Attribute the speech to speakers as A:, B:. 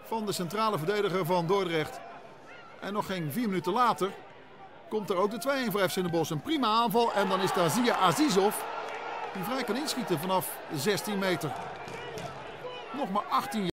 A: van de centrale verdediger van Dordrecht. En nog geen 4 minuten later komt er ook de 2-1 voor FC Den Bosch. Een prima aanval en dan is daar Zia Azizov die vrij kan inschieten vanaf 16 meter. Nog maar 18 jaar.